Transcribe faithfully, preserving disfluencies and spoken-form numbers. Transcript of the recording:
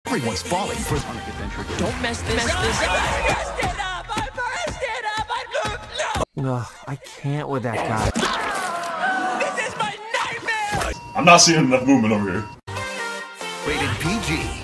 Everyone's falling for Don't mess this, mess this up. I messed it up. I messed it up. I no. Ugh, I can't with that guy. This is my nightmare. I'm not seeing enough movement over here. rated P G.